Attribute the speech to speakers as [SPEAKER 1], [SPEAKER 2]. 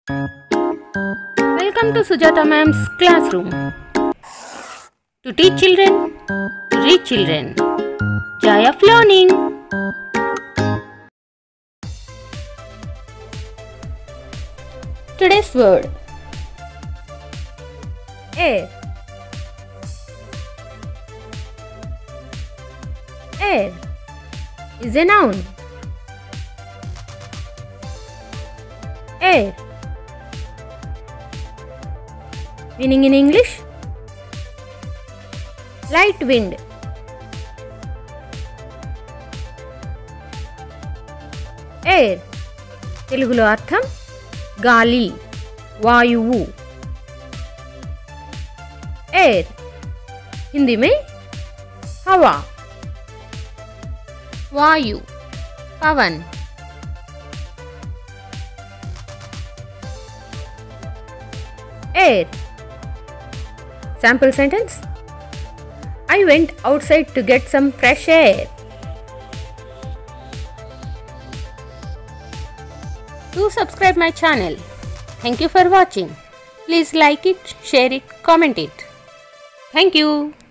[SPEAKER 1] Welcome to Sujata Ma'am's classroom. To teach children, to reach children. Joy of learning. Today's word: air. Air is a noun. Air, meaning in English, light wind. Air తెలుగులో అర్థం గాలి, వాయువు. Air Hindi में हवा, वायु, पवन. Air. Sample sentence: I went outside to get some fresh air. Do subscribe my channel. Thank you for watching. Please like it, share it, comment it. Thank you.